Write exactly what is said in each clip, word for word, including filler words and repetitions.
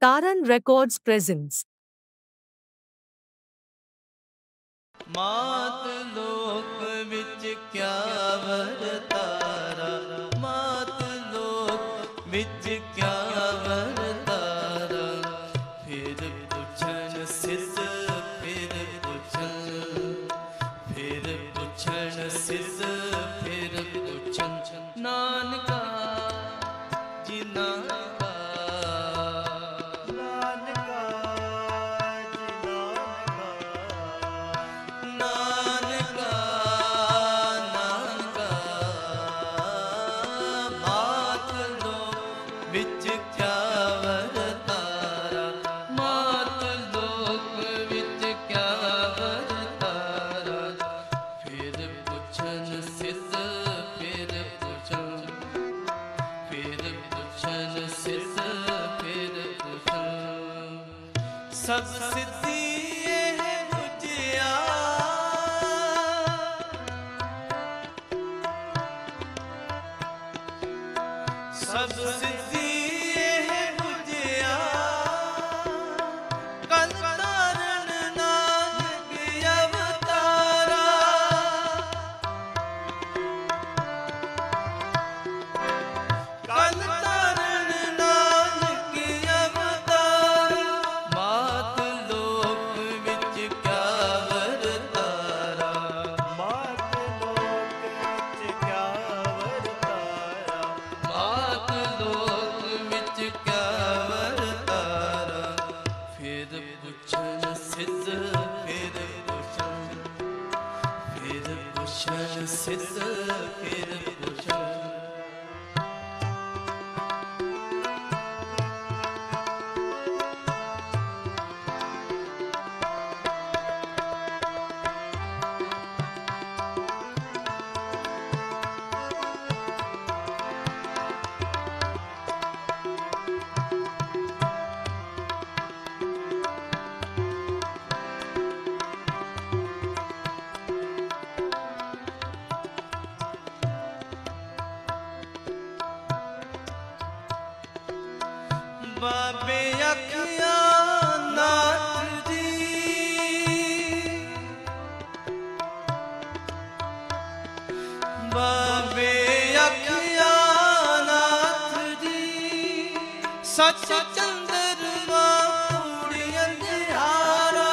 Taran Records presents. मात लोक विच क्या वरतारा, मात लोक विच क्या वरतारा। फिर पुछन सिद्ध फिर पुछन, फिर पुछन सिद्ध फिर पुछन। नानका जी नानका, नानका जी नानका, नानका नानका। मात लोक विच क्या वरतारा, मात लोक विच क्या वरतारा। फिर पुछन सिद्ध फिर पुछन, फिर पुछन सिद्ध फिर पुछन। सब सिद्धि है बुझिया, सब सिद्धि है बुझिया। कल तारण नानक अवतारा, कल तारण नानक अवतारा। मात लोक विच क्या वरतारा, मात लोक विच क्या वरतारा। मात लोक विच क्या वरतारा। फिर पुछन सिद्ध फिर पुछन, फिर पुछन सिद्ध फिर पुछन। बाबे अखिया नाथ जी, बाबे अखिया नाथ जी। सच चंद्रमा पूरी अंधियारा,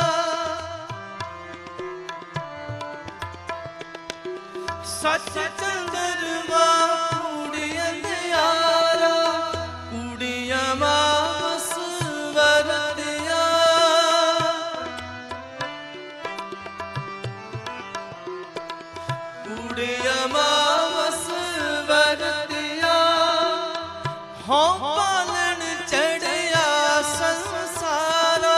सच चंद्रमा पूरी अंधियारा। कुड़ियां मास वरतिया, कुड़ियां मास वरतिया। हों पालन चढ़िया संसारा,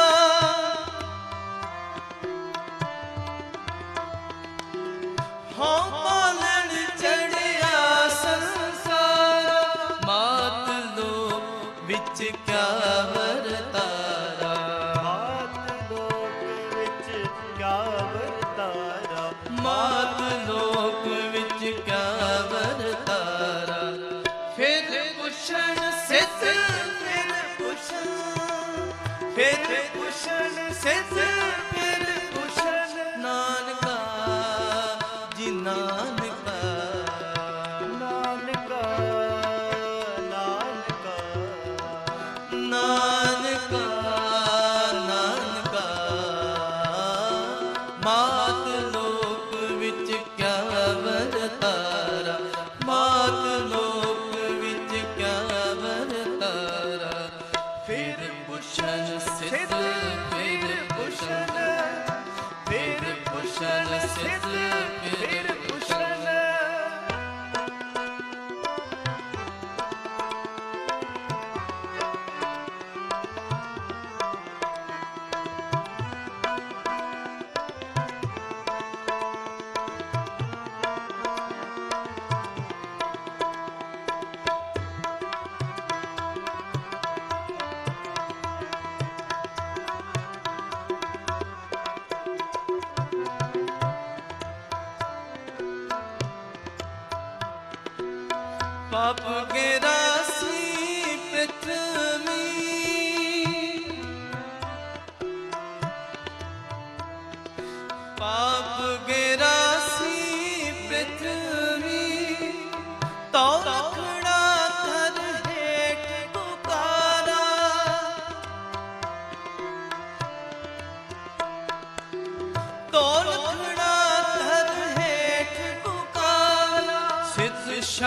हों पालन चढ़िया संसारा। मात लोक विच क्या वरतारा, मात लोक विच क्या वरतारा। मात लोक विच क्या वरतारा। फिर पुछन सिद्ध फिर पुछन, फिर पुछन सिद्ध फिर पुछन। नानका जी नानका, नानका नानका, नानका नानका। मात लोक विच क्या वरतारा, मात लोक विच क्या वरतारा। फिर पुछन सिद्ध फिर पुछन, फिर पुछन सिद्ध फिर पुछन। पाप के राशि पृथ्वी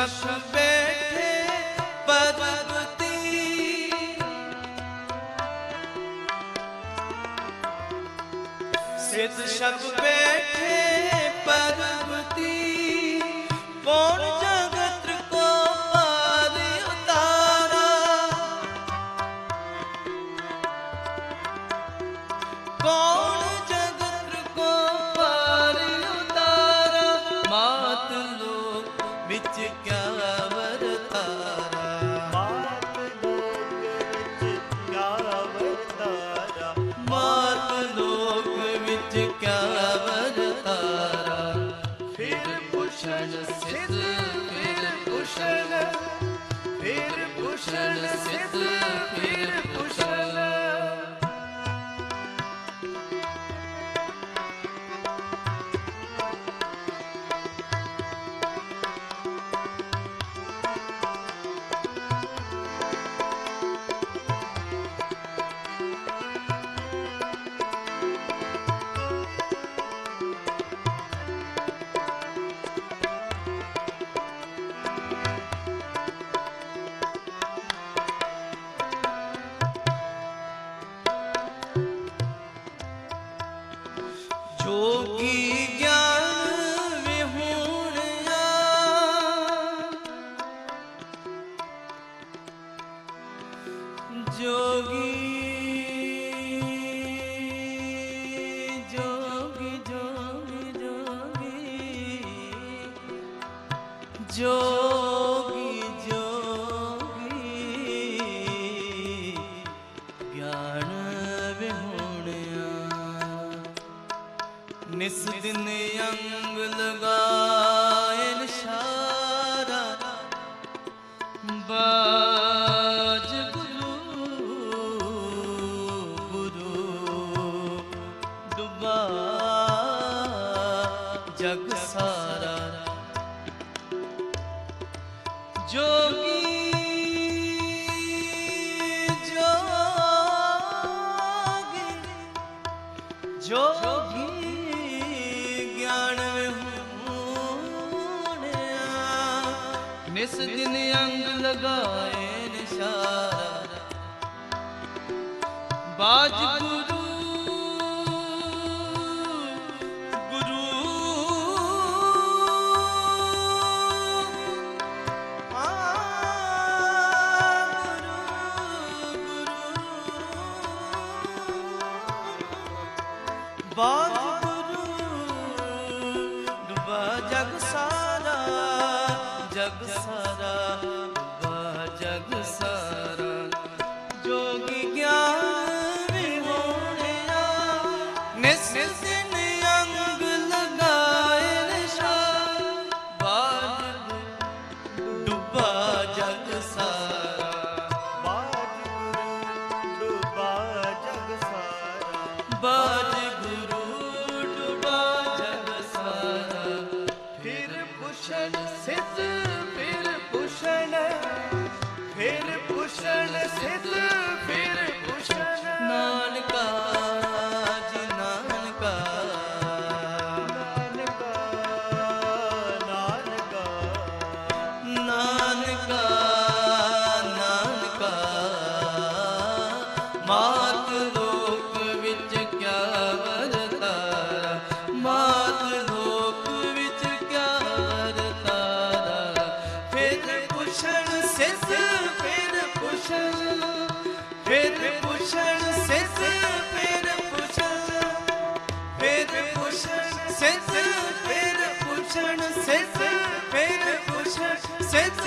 शक बैठे पर्वती, सिद्ध शक बैठे पर्वती, कौन जगत को पार उतारा, कौन जगत को पार उतारा, मात लोक विच क्या वरतारा, मात लोक विच क्या वरतारा, मात लोक विच क्या वरतारा, फिर भूषण सिद्ध फिर भूषण, फिर भूषण सिद्ध फिर भूषण। जोगी ज्ञान विहूणिया, जोगी जोगी जोगी जोगी जोगी जोगी ज्ञान विहूणिया, निस दिन अंग लगाए निशारा, बाज गुरु गुरु डुबा जग सारा, जोगी जोगी जोगी निस दिन अंग लगाए निशारा, बाज गुरु गुरु आ गुरु गुरु, बाज गुरु डुबा जग सारा, जग सारा डूबा जग सारा, जोगी ज्ञान विहूणिया, निस दिन अंग लगाए निशारा, बाज डूबा जग सारा, बाज गुरु डूबा जग सारा, बाज गुरु डूबा जग सारा, फिर भूषण सिद्ध फिर भूषण, फिर भूषण सिद्ध फिर भूषण। नानका जी नानका, नानका नानका नानका नानका, मात लोक विच क्या वरतारा, मात लोक विच क्या वरतारा, फिर भूषण सिद्ध फिर भूषण, फिर भूषण सिद्ध फिर भूषण, फिर भूषण सिद्ध फिर भूषण, सिद्ध फिर भूषण, सिद्ध